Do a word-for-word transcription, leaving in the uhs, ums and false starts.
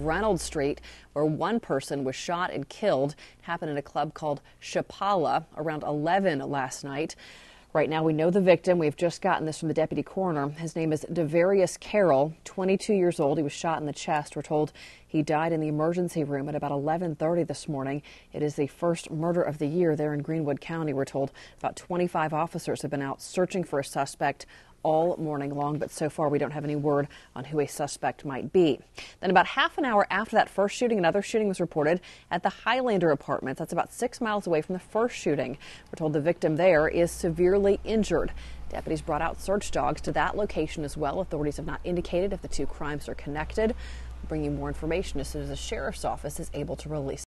Reynolds Street, where one person was shot and killed. It happened in a club called Chapala around eleven last night. Right now, we know the victim. We've just gotten this from the deputy coroner. His name is Devarius Carroll, twenty-two years old. He was shot in the chest. We're told he died in the emergency room at about eleven thirty this morning. It is the first murder of the year there in Greenwood County. We're told about twenty-five officers have been out searching for a suspect all morning long, but so far we don't have any word on who a suspect might be. Then about half an hour after that first shooting, another shooting was reported at the Highlander Apartments. That's about six miles away from the first shooting. We're told the victim there is severely injured. Deputies brought out search dogs to that location as well. Authorities have not indicated if the two crimes are connected. We'll bring you more information as soon as the sheriff's office is able to release